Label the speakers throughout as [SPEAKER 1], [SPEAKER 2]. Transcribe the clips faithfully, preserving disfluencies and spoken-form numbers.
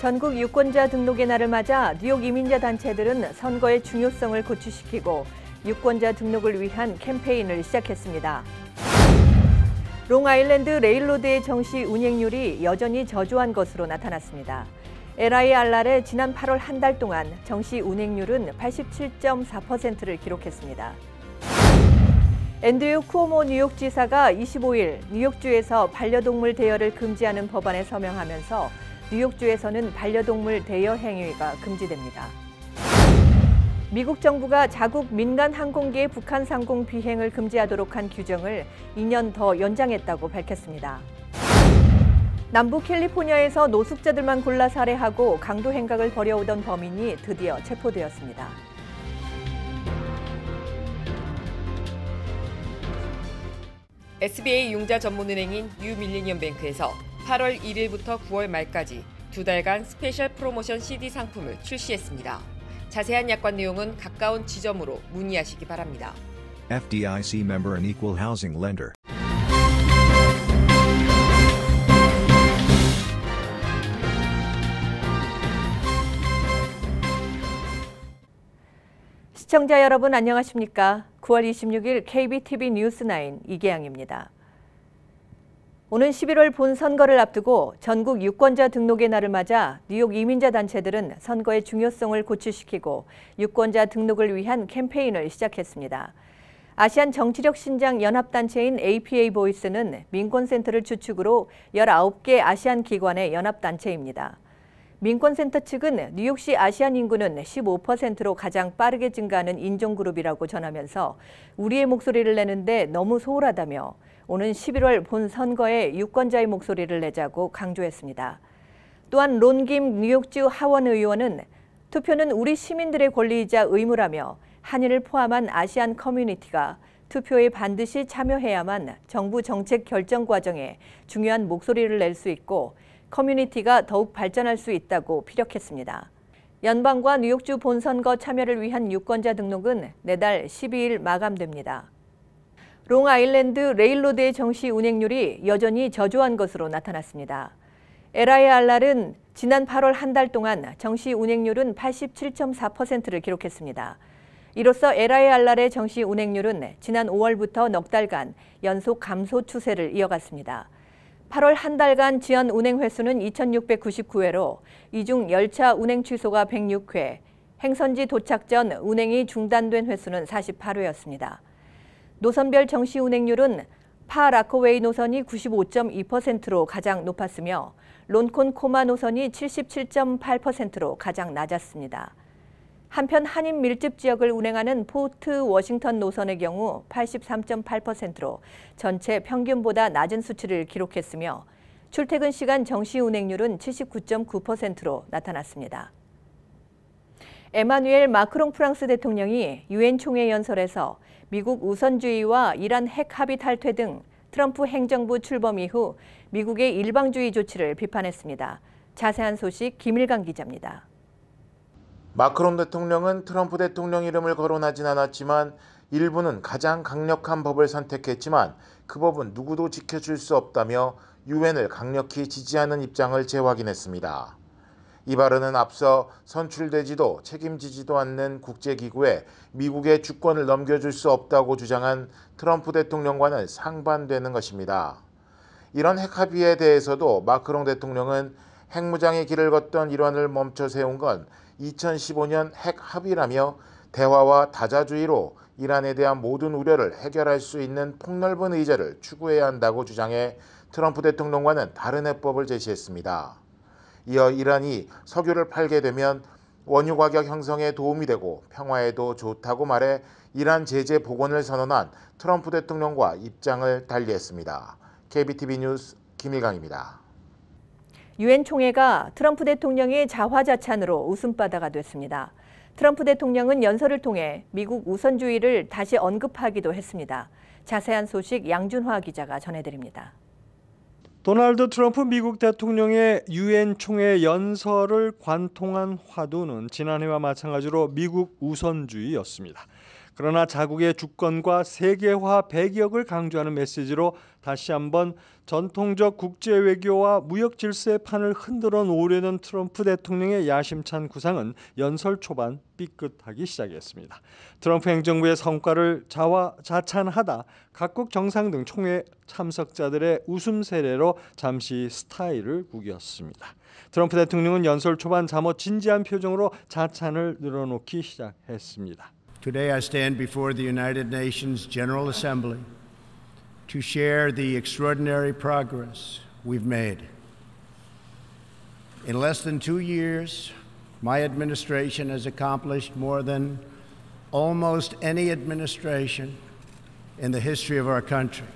[SPEAKER 1] 전국 유권자 등록의 날을 맞아 뉴욕 이민자 단체들은 선거의 중요성을 고취시키고 유권자 등록을 위한 캠페인을 시작했습니다. 롱아일랜드 레일로드의 정시 운행률이 여전히 저조한 것으로 나타났습니다. 엘아이알알의 지난 팔월 한 달 동안 정시 운행률은 팔십칠 점 사 퍼센트를 기록했습니다. 앤드류 쿠오모 뉴욕지사가 이십오일 뉴욕주에서 반려동물 대여를 금지하는 법안에 서명하면서 뉴욕주에서는 반려동물 대여 행위가 금지됩니다. 미국 정부가 자국 민간 항공기의 북한 상공 비행을 금지하도록 한 규정을 이 년 더 연장했다고 밝혔습니다. 남부 캘리포니아에서 노숙자들만 골라 살해하고 강도 행각을 벌여오던 범인이 드디어 체포되었습니다.
[SPEAKER 2] 에스비에이 융자 전문은행인 뉴밀리니엄뱅크에서 팔월 일일부터 구월 말까지 두 달간 스페셜 프로모션 씨디 상품을 출시했습니다. 자세한 약관 내용은 가까운 지점으로 문의하시기 바랍니다.
[SPEAKER 3] 에프디아이씨 member and equal housing lender.
[SPEAKER 1] 시청자 여러분 안녕하십니까? 구월 이십육일 케이비티비 뉴스나인 이계양입니다. 오는 십일월 본선거를 앞두고 전국 유권자 등록의 날을 맞아 뉴욕 이민자 단체들은 선거의 중요성을 고취시키고 유권자 등록을 위한 캠페인을 시작했습니다. 아시안 정치력 신장 연합단체인 에이피에이 보이스는 민권센터를 주축으로 열아홉 개 아시안 기관의 연합단체입니다. 민권센터 측은 뉴욕시 아시안 인구는 십오 퍼센트로 가장 빠르게 증가하는 인종그룹이라고 전하면서 우리의 목소리를 내는데 너무 소홀하다며 오는 십일월 본선거에 유권자의 목소리를 내자고 강조했습니다. 또한 론김 뉴욕주 하원 의원은 투표는 우리 시민들의 권리이자 의무라며 한인을 포함한 아시안 커뮤니티가 투표에 반드시 참여해야만 정부 정책 결정 과정에 중요한 목소리를 낼 수 있고 커뮤니티가 더욱 발전할 수 있다고 피력했습니다. 연방과 뉴욕주 본선거 참여를 위한 유권자 등록은 내달 십이일 마감됩니다. 롱아일랜드 레일로드의 정시 운행률이 여전히 저조한 것으로 나타났습니다. 엘아이알알은 지난 팔월 한 달 동안 정시 운행률은 팔십칠 점 사 퍼센트를 기록했습니다. 이로써 엘아이알알의 정시 운행률은 지난 오월부터 넉 달간 연속 감소 추세를 이어갔습니다. 팔월 한 달간 지연 운행 횟수는 이천육백구십구 회로 이 중 열차 운행 취소가 백육 회, 행선지 도착 전 운행이 중단된 횟수는 사십팔 회였습니다. 노선별 정시 운행률은 파 라커웨이 노선이 구십오 점 이 퍼센트로 가장 높았으며 론콘 코마 노선이 칠십칠 점 팔 퍼센트로 가장 낮았습니다. 한편 한인 밀집 지역을 운행하는 포트 워싱턴 노선의 경우 팔십삼 점 팔 퍼센트로 전체 평균보다 낮은 수치를 기록했으며 출퇴근 시간 정시 운행률은 칠십구 점 구 퍼센트로 나타났습니다. 에마뉘엘 마크롱 프랑스 대통령이 유엔 총회 연설에서 미국 우선주의와 이란 핵 합의 탈퇴 등 트럼프 행정부 출범 이후 미국의 일방주의 조치를 비판했습니다. 자세한 소식 김일강 기자입니다.
[SPEAKER 4] 마크롱 대통령은 트럼프 대통령 이름을 거론하진 않았지만 일부는 가장 강력한 법을 선택했지만 그 법은 누구도 지켜줄 수 없다며 유엔을 강력히 지지하는 입장을 재확인했습니다. 이 발언은 앞서 선출되지도 책임지지도 않는 국제기구에 미국의 주권을 넘겨줄 수 없다고 주장한 트럼프 대통령과는 상반되는 것입니다. 이런 핵합의에 대해서도 마크롱 대통령은 핵무장의 길을 걷던 일환을 멈춰 세운 건 이천십오 년 핵합의라며 대화와 다자주의로 이란에 대한 모든 우려를 해결할 수 있는 폭넓은 의제를 추구해야 한다고 주장해 트럼프 대통령과는 다른 해법을 제시했습니다. 이어 이란이 석유를 팔게 되면 원유 가격 형성에 도움이 되고 평화에도 좋다고 말해 이란 제재 복원을 선언한 트럼프 대통령과 입장을 달리했습니다. 케이비티비 뉴스 김일강입니다.
[SPEAKER 1] 유엔 총회가 트럼프 대통령의 자화자찬으로 웃음바다가 됐습니다. 트럼프 대통령은 연설을 통해 미국 우선주의를 다시 언급하기도 했습니다. 자세한 소식 양준화 기자가 전해드립니다.
[SPEAKER 5] 도널드 트럼프 미국 대통령의 유엔 총회 연설을 관통한 화두는 지난해와 마찬가지로 미국 우선주의였습니다. 그러나 자국의 주권과 세계화 배격을 강조하는 메시지로 다시 한번 전통적 국제 외교와 무역 질서의 판을 흔들어 놓으려는 트럼프 대통령의 야심찬 구상은 연설 초반 삐끗하기 시작했습니다. 트럼프 행정부의 성과를 자화자찬하다 각국 정상 등 총회 참석자들의 웃음 세례로 잠시 스타일을 구겼습니다. 트럼프 대통령은 연설 초반 잠옷 진지한 표정으로 자찬을 늘어놓기 시작했습니다.
[SPEAKER 6] Today I stand before the United Nations General Assembly to share the extraordinary progress we've made. In less than two years, my administration has accomplished more than almost any administration in the history of our country.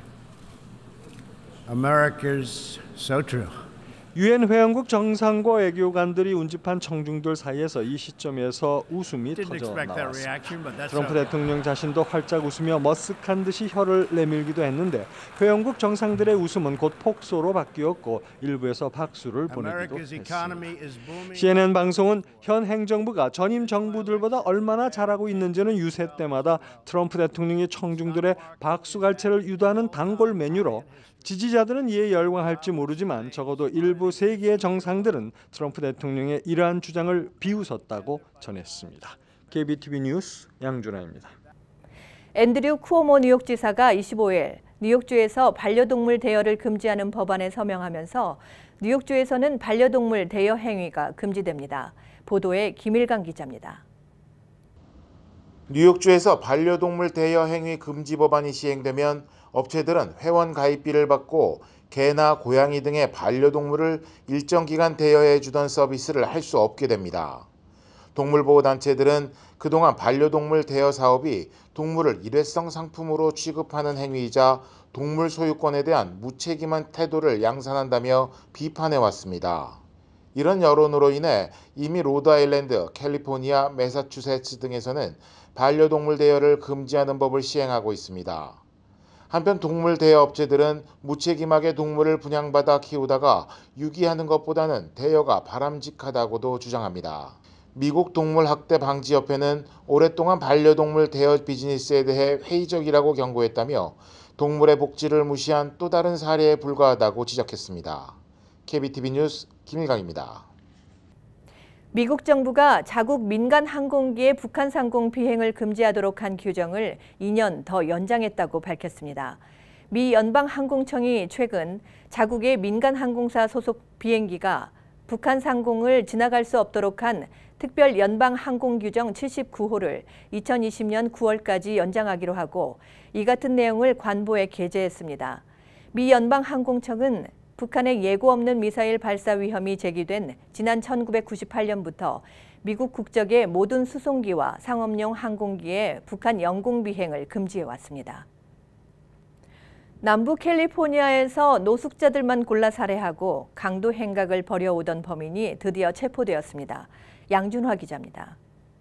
[SPEAKER 6] America's so true.
[SPEAKER 5] 유엔 회원국 정상과 외교관들이 운집한 청중들 사이에서 이 시점에서 웃음이 터져 나왔습니다. 트럼프 대통령 자신도 활짝 웃으며 머쓱한 듯이 혀를 내밀기도 했는데 회원국 정상들의 웃음은 곧 폭소로 바뀌었고 일부에서 박수를 보내기도 했습니다. 씨엔엔 방송은 현 행정부가 전임 정부들보다 얼마나 잘하고 있는지는 유세 때마다 트럼프 대통령이 청중들의 박수갈채를 유도하는 단골 메뉴로 지지자들은 이에 열광할지 모르지만 적어도 일부 세계의 정상들은 트럼프 대통령의 이러한 주장을 비웃었다고 전했습니다. 케이비티비 뉴스 양준하입니다.
[SPEAKER 1] 앤드류 쿠오모 뉴욕지사가 이십오일 뉴욕주에서 반려동물 대여를 금지하는 법안에 서명하면서 뉴욕주에서는 반려동물 대여 행위가 금지됩니다. 보도에 김일강 기자입니다.
[SPEAKER 4] 뉴욕주에서 반려동물 대여 행위 금지 법안이 시행되면 업체들은 회원 가입비를 받고 개나 고양이 등의 반려동물을 일정 기간 대여해 주던 서비스를 할 수 없게 됩니다. 동물보호단체들은 그동안 반려동물 대여 사업이 동물을 일회성 상품으로 취급하는 행위이자 동물 소유권에 대한 무책임한 태도를 양산한다며 비판해왔습니다. 이런 여론으로 인해 이미 로드아일랜드, 캘리포니아, 매사추세츠 등에서는 반려동물 대여를 금지하는 법을 시행하고 있습니다. 한편 동물 대여 업체들은 무책임하게 동물을 분양받아 키우다가 유기하는 것보다는 대여가 바람직하다고도 주장합니다. 미국 동물학대방지협회는 오랫동안 반려동물 대여 비즈니스에 대해 회의적이라고 경고했다며 동물의 복지를 무시한 또 다른 사례에 불과하다고 지적했습니다. 케이비티비 뉴스 김일강입니다.
[SPEAKER 1] 미국 정부가 자국 민간 항공기의 북한 상공 비행을 금지하도록 한 규정을 이 년 더 연장했다고 밝혔습니다. 미 연방항공청이 최근 자국의 민간 항공사 소속 비행기가 북한 상공을 지나갈 수 없도록 한 특별 연방항공규정 칠십구 호를 이천이십 년 구월까지 연장하기로 하고 이 같은 내용을 관보에 게재했습니다. 미 연방항공청은 북한의 예고 없는 미사일 발사 위험이 제기된 지난 천구백구십팔 년부터 미국 국적의 모든 수송기와 상업용 항공기의 북한 영공 비행을 금지해왔습니다. 남부 캘리포니아에서 노숙자들만 골라 살해하고 강도 행각을 벌여오던 범인이 드디어 체포되었습니다. 양준화 기자입니다.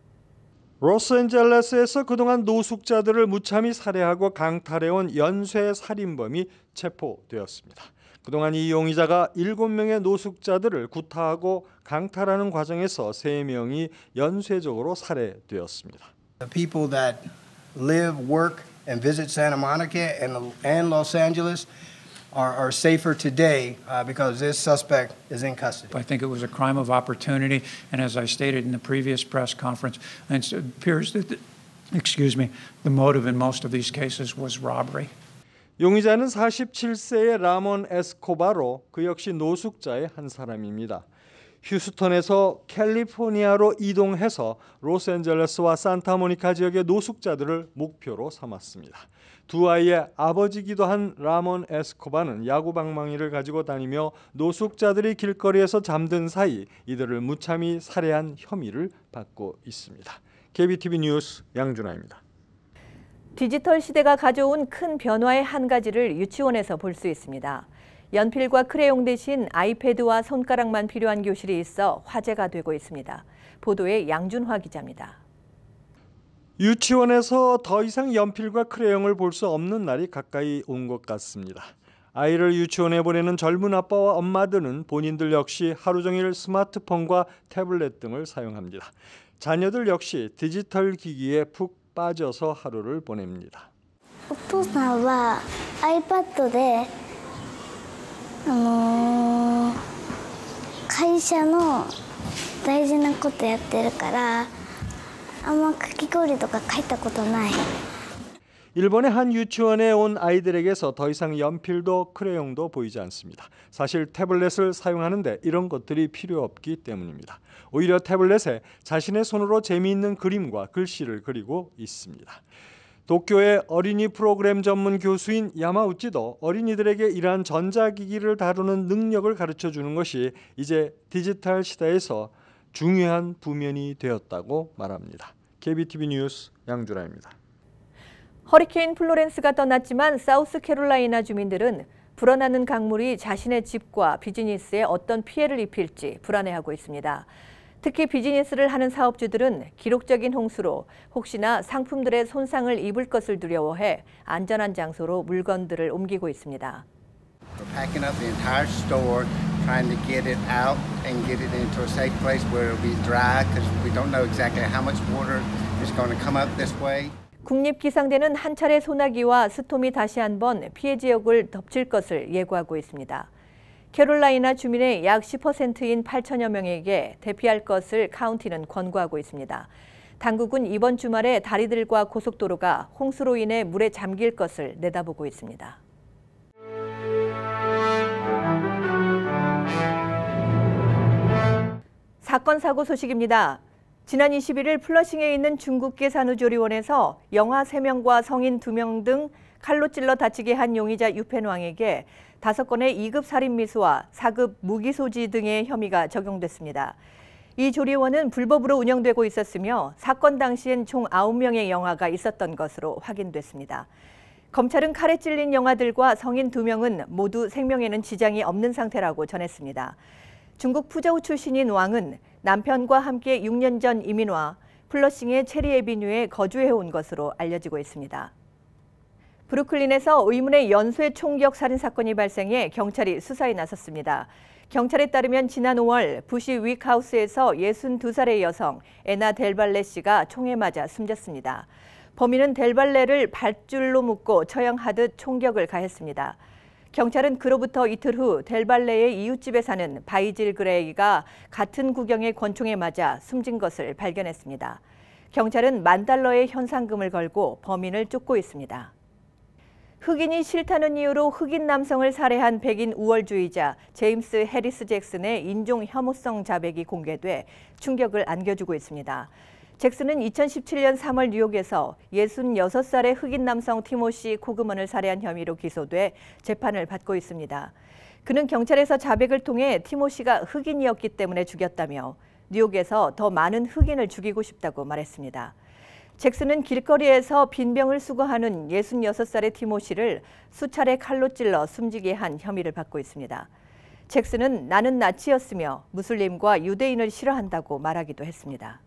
[SPEAKER 5] 로스앤젤레스에서 그동안 노숙자들을 무참히 살해하고 강탈해온 연쇄 살인범이 체포되었습니다. 그동안 이 용의자가 일곱 명의 노숙자들을 구타하고 강탈하는 과정에서 세 명이 연쇄적으로 살해되었습니다.
[SPEAKER 7] The people that live, work, and visit Santa Monica and, and Los Angeles are, are safer today uh, because this suspect is in custody.
[SPEAKER 8] I think it was a crime of opportunity, and as I stated in the previous press conference, it appears that, the, excuse me, the motive in most of these cases was robbery.
[SPEAKER 5] 용의자는 사십칠 세의 라몬 에스코바로 그 역시 노숙자의 한 사람입니다. 휴스턴에서 캘리포니아로 이동해서 로스앤젤레스와 산타모니카 지역의 노숙자들을 목표로 삼았습니다. 두 아이의 아버지기도 한 라몬 에스코바는 야구방망이를 가지고 다니며 노숙자들이 길거리에서 잠든 사이 이들을 무참히 살해한 혐의를 받고 있습니다. 케이비티비 뉴스 양준하입니다.
[SPEAKER 1] 디지털 시대가 가져온 큰 변화의 한 가지를 유치원에서 볼 수 있습니다. 연필과 크레용 대신 아이패드와 손가락만 필요한 교실이 있어 화제가 되고 있습니다. 보도에 양준화 기자입니다.
[SPEAKER 5] 유치원에서 더 이상 연필과 크레용을 볼 수 없는 날이 가까이 온 것 같습니다. 아이를 유치원에 보내는 젊은 아빠와 엄마들은 본인들 역시 하루 종일 스마트폰과 태블릿 등을 사용합니다. 자녀들 역시 디지털 기기에 푹 빠져서 하루를 보냅니다.
[SPEAKER 9] お父さんは 아이패드 で あの会社の大事なことやってるからあんまかき氷とか書いたことない。
[SPEAKER 5] 일본의 한 유치원에 온 아이들에게서 더 이상 연필도 크레용도 보이지 않습니다. 사실 태블릿을 사용하는데 이런 것들이 필요 없기 때문입니다. 오히려 태블릿에 자신의 손으로 재미있는 그림과 글씨를 그리고 있습니다. 도쿄의 어린이 프로그램 전문 교수인 야마우치도 어린이들에게 이러한 전자기기를 다루는 능력을 가르쳐주는 것이 이제 디지털 시대에서 중요한 부면이 되었다고 말합니다. 케이비티비 뉴스 양준하입니다.
[SPEAKER 1] 허리케인 플로렌스가 떠났지만 사우스캐롤라이나 주민들은 불어나는 강물이 자신의 집과 비즈니스에 어떤 피해를 입힐지 불안해하고 있습니다. 특히 비즈니스를 하는 사업주들은 기록적인 홍수로 혹시나 상품들의 손상을 입을 것을 두려워해 안전한 장소로 물건들을 옮기고 있습니다.
[SPEAKER 10] We're packing up the entire store, trying to get it out and get it into a safe place where it'll be dry because we don't know exactly how much water is going to come up this way.
[SPEAKER 1] 국립기상대는 한 차례 소나기와 스톰이 다시 한번 피해 지역을 덮칠 것을 예고하고 있습니다. 캐롤라이나 주민의 약 십 퍼센트인 팔천여 명에게 대피할 것을 카운티는 권고하고 있습니다. 당국은 이번 주말에 다리들과 고속도로가 홍수로 인해 물에 잠길 것을 내다보고 있습니다. 사건 사고 소식입니다. 지난 이십일 일 플러싱에 있는 중국계 산후조리원에서 영아 세 명과 성인 두 명 등 칼로 찔러 다치게 한 용의자 유펜왕에게 다섯 건의 이 급 살인미수와 사 급 무기소지 등의 혐의가 적용됐습니다. 이 조리원은 불법으로 운영되고 있었으며 사건 당시엔 총 아홉 명의 영아가 있었던 것으로 확인됐습니다. 검찰은 칼에 찔린 영아들과 성인 두 명은 모두 생명에는 지장이 없는 상태라고 전했습니다. 중국 푸저우 출신인 왕은 남편과 함께 육 년 전 이민와 플러싱의 체리 에비뉴에 거주해온 것으로 알려지고 있습니다. 브루클린에서 의문의 연쇄 총격 살인 사건이 발생해 경찰이 수사에 나섰습니다. 경찰에 따르면 지난 오월 부시 윅하우스에서 예순두 살의 여성 에나 델발레 씨가 총에 맞아 숨졌습니다. 범인은 델발레를 밧줄로 묶고 처형하듯 총격을 가했습니다. 경찰은 그로부터 이틀 후 델발레의 이웃집에 사는 바이질 그레이가 같은 구경의 권총에 맞아 숨진 것을 발견했습니다. 경찰은 만 달러의 현상금을 걸고 범인을 쫓고 있습니다. 흑인이 싫다는 이유로 흑인 남성을 살해한 백인 우월주의자 제임스 해리스 잭슨의 인종 혐오성 자백이 공개돼 충격을 안겨주고 있습니다. 잭슨은 이천십칠 년 삼월 뉴욕에서 예순여섯 살의 흑인 남성 티모시 코그먼을 살해한 혐의로 기소돼 재판을 받고 있습니다. 그는 경찰에서 자백을 통해 티모시가 흑인이었기 때문에 죽였다며 뉴욕에서 더 많은 흑인을 죽이고 싶다고 말했습니다. 잭슨은 길거리에서 빈병을 수거하는 예순여섯 살의 티모시를 수차례 칼로 찔러 숨지게 한 혐의를 받고 있습니다. 잭슨은 나는 나치였으며 무슬림과 유대인을 싫어한다고 말하기도 했습니다.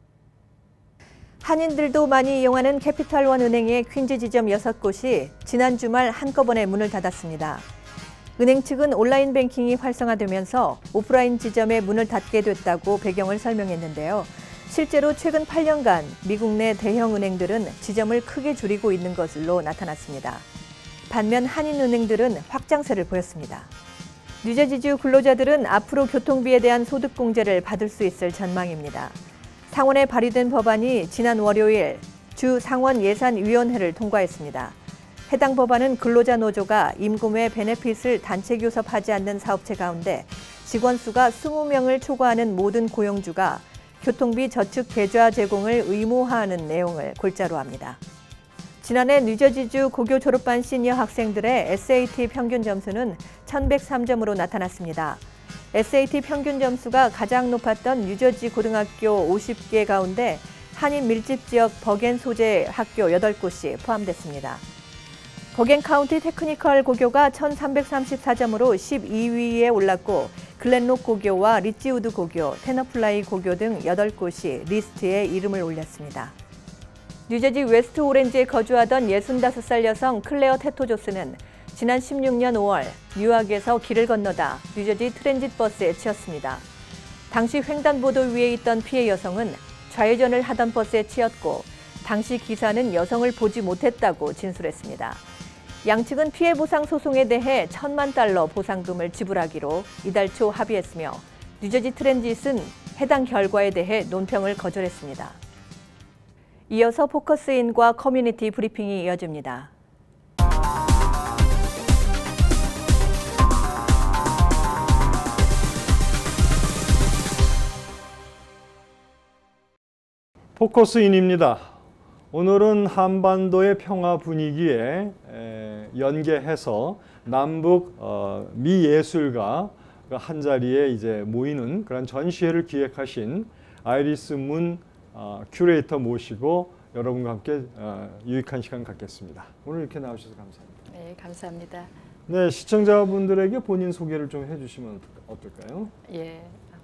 [SPEAKER 1] 한인들도 많이 이용하는 캐피탈원 은행의 퀸즈 지점 여섯 곳이 지난 주말 한꺼번에 문을 닫았습니다. 은행 측은 온라인 뱅킹이 활성화되면서 오프라인 지점의 문을 닫게 됐다고 배경을 설명했는데요. 실제로 최근 팔 년간 미국 내 대형 은행들은 지점을 크게 줄이고 있는 것으로 나타났습니다. 반면 한인은행들은 확장세를 보였습니다. 뉴저지주 근로자들은 앞으로 교통비에 대한 소득공제를 받을 수 있을 전망입니다. 상원에 발의된 법안이 지난 월요일 주 상원 예산위원회를 통과했습니다. 해당 법안은 근로자 노조가 임금의 베네핏을 단체 교섭하지 않는 사업체 가운데 직원 수가 이십 명을 초과하는 모든 고용주가 교통비 저축 계좌 제공을 의무화하는 내용을 골자로 합니다. 지난해 뉴저지주 고교 졸업반 시니어 학생들의 에스에이티 평균 점수는 천백삼 점으로 나타났습니다. 에스에이티 평균 점수가 가장 높았던 뉴저지 고등학교 오십 개 가운데 한인 밀집 지역 버겐 소재 학교 여덟 곳이 포함됐습니다. 버겐 카운티 테크니컬 고교가 천삼백삼십사 점으로 십이 위에 올랐고 글렌록 고교와 리치우드 고교, 테너플라이 고교 등 여덟 곳이 리스트에 이름을 올렸습니다. 뉴저지 웨스트 오렌지에 거주하던 예순다섯 살 여성 클레어 테토조스는 지난 십육 년 오월 뉴욕에서 길을 건너다 뉴저지 트랜짓 버스에 치였습니다. 당시 횡단보도 위에 있던 피해 여성은 좌회전을 하던 버스에 치였고 당시 기사는 여성을 보지 못했다고 진술했습니다. 양측은 피해 보상 소송에 대해 천만 달러 보상금을 지불하기로 이달 초 합의했으며 뉴저지 트랜짓은 해당 결과에 대해 논평을 거절했습니다. 이어서 포커스인과 커뮤니티 브리핑이 이어집니다.
[SPEAKER 5] 포커스인입니다. 오늘은 한반도의 평화 분위기에 연계해서 남북 미예술가 한자리에 이제 모이는 그런 전시회를 기획하신 아이리스 문 큐레이터 모시고 여러분과 함께 유익한 시간 갖겠습니다. 오늘 이렇게 나오셔서 감사합니다.
[SPEAKER 11] 네, 감사합니다.
[SPEAKER 5] 네, 시청자분들에게 본인 소개를 좀 해주시면 어떨까요?
[SPEAKER 11] 예.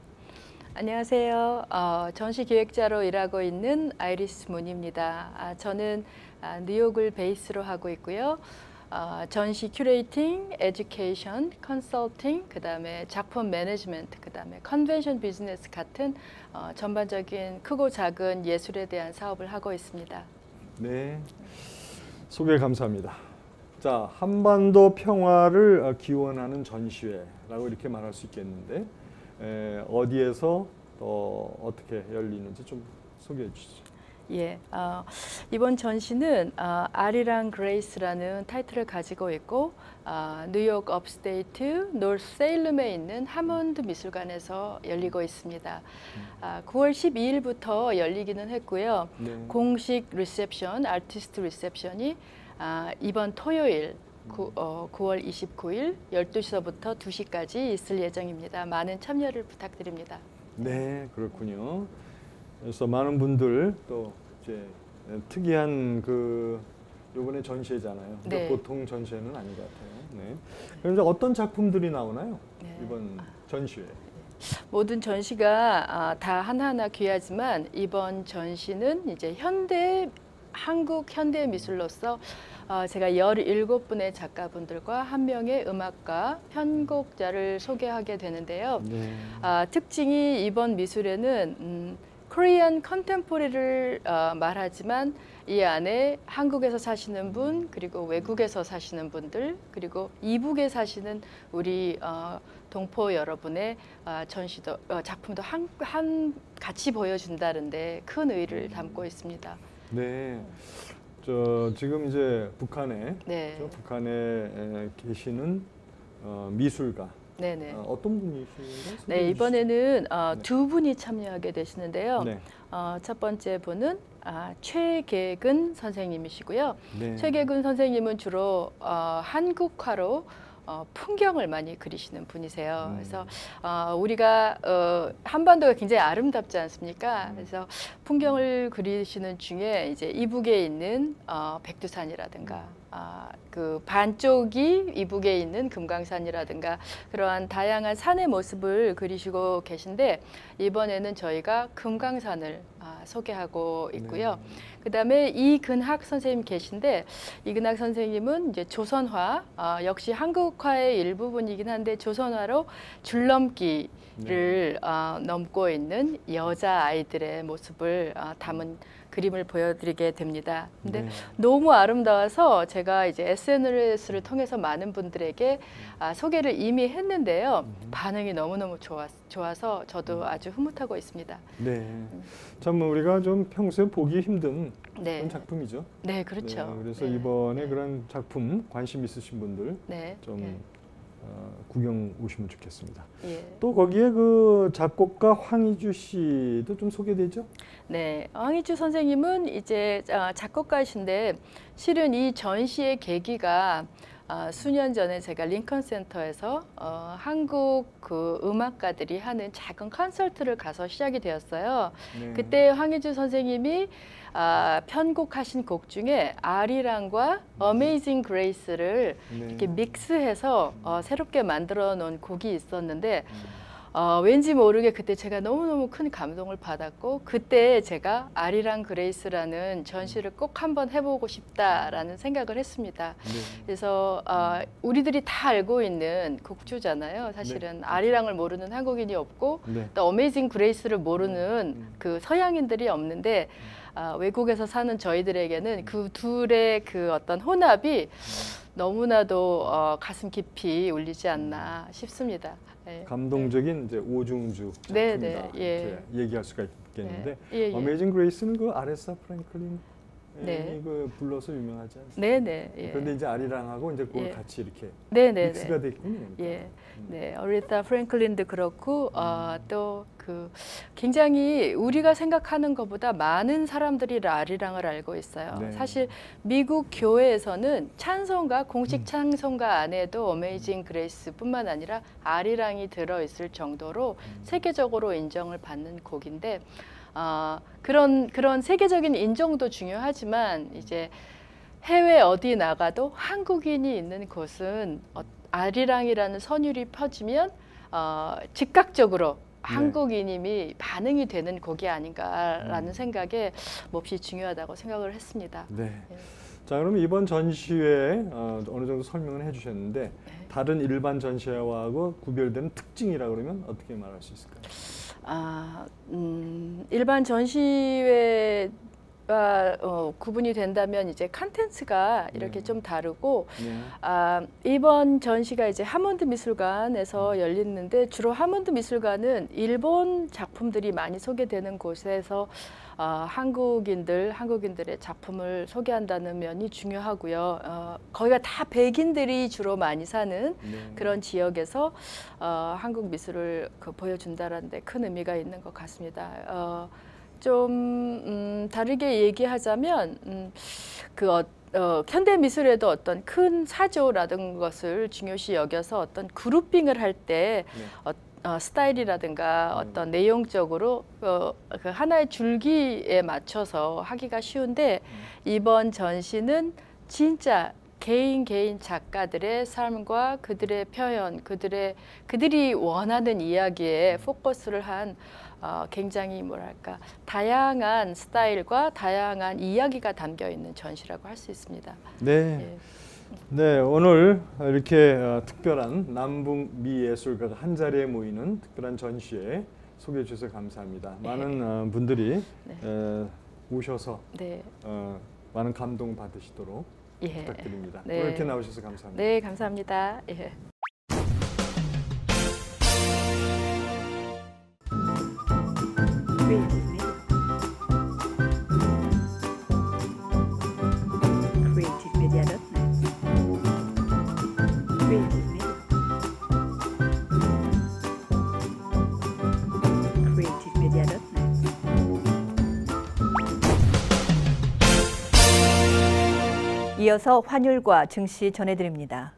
[SPEAKER 11] 안녕하세요. 어, 전시 기획자로 일하고 있는 아이리스 문입니다. 아, 저는 아, 뉴욕을 베이스로 하고 있고요. 어, 전시 큐레이팅, 에듀케이션, 컨설팅, 그 다음에 작품 매니지먼트, 그 다음에 컨벤션 비즈니스 같은 어, 전반적인 크고 작은 예술에 대한 사업을 하고 있습니다.
[SPEAKER 5] 네, 소개 감사합니다. 자, 한반도 평화를 기원하는 전시회라고 이렇게 말할 수 있겠는데 에, 어디에서 또 어떻게 열리는지 좀 소개해 주시죠.
[SPEAKER 11] 예, 어, 이번 전시는 어, 아리랑 그레이스라는 타이틀을 가지고 있고 어, 뉴욕 업스테이트 노스 세일럼에 있는 하몬드 미술관에서 열리고 있습니다. 아, 구월 십이일부터 열리기는 했고요. 네. 공식 리셉션, 아티스트 리셉션이 아, 이번 토요일 구, 어, 구월 이십구일 열두 시서부터 두 시까지 있을 예정입니다. 많은 참여를 부탁드립니다.
[SPEAKER 5] 네, 그렇군요. 그래서 많은 분들 또 이제 특이한 그 이번에 전시회잖아요. 네. 보통 전시회는 아닌 것 같아요. 네. 그런데 어떤 작품들이 나오나요? 네. 이번 전시회.
[SPEAKER 11] 모든 전시가 아, 다 하나하나 귀하지만 이번 전시는 이제 현대 한국 현대 미술로서 어, 제가 열일곱 분의 작가분들과 한 명의 음악가, 편곡자를 소개하게 되는데요. 네. 아, 특징이 이번 미술에는 음, 코리안 컨템포리를 어, 말하지만 이 안에 한국에서 사시는 분, 그리고 외국에서 사시는 분들, 그리고 이북에 사시는 우리 어, 동포 여러분의 어, 전시도 어, 작품도 한, 한 같이 보여준다는데 큰 의의를 담고 있습니다.
[SPEAKER 5] 네. 저 지금 이제 북한에
[SPEAKER 11] 네.
[SPEAKER 5] 저 북한에 에, 계시는 어, 미술가
[SPEAKER 11] 네네.
[SPEAKER 5] 어, 어떤 분이신가요?
[SPEAKER 11] 네, 이번에는 어, 네. 두 분이 참여하게 되시는데요. 네. 어, 첫 번째 분은 아, 최계근 선생님이시고요. 네. 최계근 선생님은 주로 어, 한국화로 어, 풍경을 많이 그리시는 분이세요. 음. 그래서 어, 우리가 어, 한반도가 굉장히 아름답지 않습니까? 음. 그래서 풍경을 그리시는 중에 이제 이북에 있는 어, 백두산이라든가 어, 그 반쪽이 이북에 있는 금강산이라든가 그러한 다양한 산의 모습을 그리시고 계신데 이번에는 저희가 금강산을 아, 소개하고 있고요. 네. 그다음에 이근학 선생님 계신데 이근학 선생님은 이제 조선화 어, 역시 한국화의 일부분이긴 한데 조선화로 줄넘기를 네. 어, 넘고 있는 여자 아이들의 모습을 어, 담은 그림을 보여드리게 됩니다. 근데 네. 너무 아름다워서 제가 이제 에스엔에스를 통해서 많은 분들에게 아, 소개를 이미 했는데요. 음. 반응이 너무너무 좋아, 좋아서 저도 아주 흐뭇하고 있습니다.
[SPEAKER 5] 네, 음. 참 우리가 좀 평소에 보기 힘든
[SPEAKER 11] 네.
[SPEAKER 5] 그런 작품이죠.
[SPEAKER 11] 네, 그렇죠.
[SPEAKER 5] 네, 그래서
[SPEAKER 11] 네.
[SPEAKER 5] 이번에
[SPEAKER 11] 네.
[SPEAKER 5] 그런 작품 관심 있으신 분들
[SPEAKER 11] 네.
[SPEAKER 5] 좀
[SPEAKER 11] 네.
[SPEAKER 5] 어, 구경 오시면 좋겠습니다.
[SPEAKER 11] 예.
[SPEAKER 5] 또 거기에 그 작곡가 황희주 씨도 좀 소개되죠?
[SPEAKER 11] 네, 황희주 선생님은 이제 작곡가이신데 실은 이 전시의 계기가 어, 수년 전에 제가 링컨 센터에서 어, 한국 그 음악가들이 하는 작은 콘서트를 가서 시작이 되었어요. 네. 그때 황희주 선생님이 아, 편곡하신 곡 중에 아리랑과 어메이징 그레이스를 네. 이렇게 믹스해서 어, 새롭게 만들어 놓은 곡이 있었는데 어, 왠지 모르게 그때 제가 너무너무 큰 감동을 받았고 그때 제가 아리랑 그레이스라는 전시를 꼭 한번 해보고 싶다라는 생각을 했습니다. 네. 그래서 어, 우리들이 다 알고 있는 곡주잖아요. 사실은 네. 아리랑을 모르는 한국인이 없고 네. 또 어메이징 그레이스를 모르는 그 서양인들이 없는데 아, 외국에서 사는 저희들에게는 그 둘의 그 어떤 혼합이 너무나도 어, 가슴 깊이 울리지 않나 싶습니다. 네.
[SPEAKER 5] 감동적인 이제 오중주 작품이다.
[SPEAKER 11] 네, 네, 예.
[SPEAKER 5] 이렇게 얘기할 수가 있겠는데,
[SPEAKER 11] 네, 예, 예.
[SPEAKER 5] 어메이징 그레이스는 그 아레사 프랭클린
[SPEAKER 11] 네.
[SPEAKER 5] 그 불러서 유명하지 않습니까?
[SPEAKER 11] 네, 네. 예.
[SPEAKER 5] 그런데 이제 아리랑하고 이제 그걸
[SPEAKER 11] 예.
[SPEAKER 5] 같이 이렇게
[SPEAKER 11] 네, 네,
[SPEAKER 5] 믹스가
[SPEAKER 11] 네.
[SPEAKER 5] 됐군요.
[SPEAKER 11] 예, 네, 어리타 프랭클린도 그렇고 어, 또 그 굉장히 우리가 생각하는 것보다 많은 사람들이 아리랑을 알고 있어요.
[SPEAKER 5] 네.
[SPEAKER 11] 사실 미국 교회에서는 찬송가 공식 찬송가 안에도 어메이징 그레이스뿐만 아니라 아리랑이 들어 있을 정도로 세계적으로 인정을 받는 곡인데. 어, 그런 그런 세계적인 인정도 중요하지만 이제 해외 어디 나가도 한국인이 있는 곳은 어, 아리랑이라는 선율이 퍼지면 어, 즉각적으로
[SPEAKER 5] 네.
[SPEAKER 11] 한국인임이 반응이 되는 곡이 아닌가라는
[SPEAKER 5] 음.
[SPEAKER 11] 생각에 몹시 중요하다고 생각을 했습니다.
[SPEAKER 5] 네.
[SPEAKER 11] 예.
[SPEAKER 5] 자, 그럼 이번 전시회 어, 어느 정도 설명을 해주셨는데
[SPEAKER 11] 네.
[SPEAKER 5] 다른 일반 전시회하고 구별되는 특징이라 그러면 어떻게 말할 수 있을까요?
[SPEAKER 11] 아, 음, 일반 전시회 가 어, 구분이 된다면 이제 컨텐츠가 이렇게
[SPEAKER 5] 네.
[SPEAKER 11] 좀 다르고
[SPEAKER 5] 네.
[SPEAKER 11] 아, 이번 전시가 이제 하몬드 미술관에서 열리는데 주로 하몬드 미술관은 일본 작품들이 많이 소개되는 곳에서 어, 한국인들, 한국인들의 작품을 소개한다는 면이 중요하고요. 어, 거기가 다 백인들이 주로 많이 사는
[SPEAKER 5] 네.
[SPEAKER 11] 그런 지역에서 어, 한국 미술을 그, 보여준다는 데 큰 의미가 있는 것 같습니다. 어, 좀 음, 다르게 얘기하자면 음, 그 어, 어, 현대 미술에도 어떤 큰 사조라든 것을 중요시 여겨서 어떤 그룹핑을 할 때
[SPEAKER 5] 네.
[SPEAKER 11] 어, 어, 스타일이라든가
[SPEAKER 5] 음.
[SPEAKER 11] 어떤 내용적으로 어, 그 하나의 줄기에 맞춰서 하기가 쉬운데 이번 전시는 진짜 개인 개인 작가들의 삶과 그들의 표현, 그들의 그들이 원하는 이야기에 포커스를 한 어, 굉장히 뭐랄까 다양한 스타일과 다양한 이야기가 담겨 있는 전시라고 할 수 있습니다.
[SPEAKER 5] 네.
[SPEAKER 11] 예.
[SPEAKER 5] 네, 오늘 이렇게 어, 특별한 남북 미예술가가 한 자리에 모이는 특별한 전시회 소개해 주셔서 감사합니다.
[SPEAKER 11] 네.
[SPEAKER 5] 많은 어, 분들이
[SPEAKER 11] 네.
[SPEAKER 5] 에, 오셔서
[SPEAKER 11] 네.
[SPEAKER 5] 어, 많은 감동 받으시도록
[SPEAKER 11] 예.
[SPEAKER 5] 부탁드립니다.
[SPEAKER 11] 네.
[SPEAKER 5] 이렇게 나오셔서 감사합니다.
[SPEAKER 11] 네, 감사합니다. 예.
[SPEAKER 1] 이어서 환율과 증시 전해드립니다.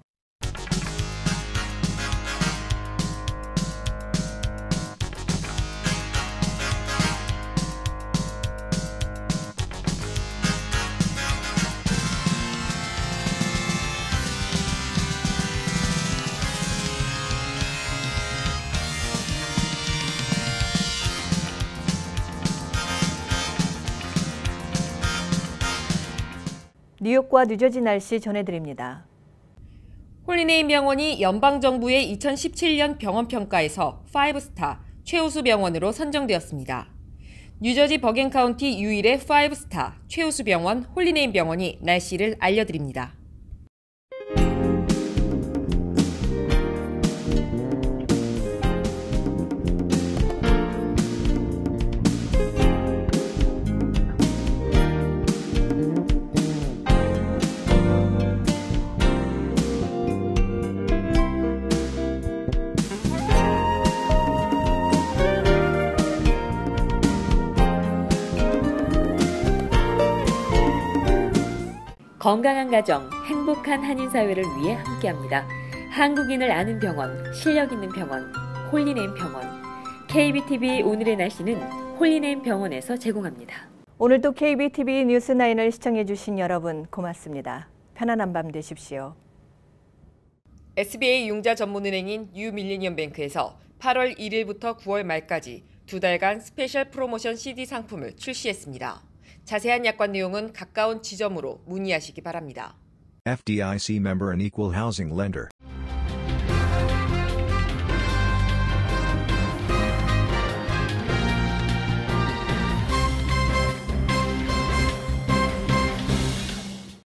[SPEAKER 1] 뉴욕과 뉴저지 날씨 전해드립니다.
[SPEAKER 2] 홀리네임 병원이 연방정부의 이천십칠 년 병원평가에서 파이브 스타 최우수 병원으로 선정되었습니다. 뉴저지 버겐 카운티 유일의 파이브 스타 최우수 병원 홀리네임 병원이 날씨를 알려드립니다. 건강한 가정, 행복한 한인사회를 위해 함께합니다. 한국인을 아는 병원, 실력 있는 병원, 홀리네임 병원. 케이비티비 오늘의 날씨는 홀리네임 병원에서 제공합니다.
[SPEAKER 1] 오늘도 케이비티비 뉴스나인을 시청해주신 여러분 고맙습니다. 편안한 밤 되십시오.
[SPEAKER 2] 에스비에이 융자 전문은행인 뉴밀리니엄뱅크에서 팔월 일일부터 구월 말까지 두 달간 스페셜 프로모션 씨디 상품을 출시했습니다. 자세한 약관 내용은 가까운 지점으로 문의하시기 바랍니다.
[SPEAKER 3] 에프디아이씨 member and equal housing lender.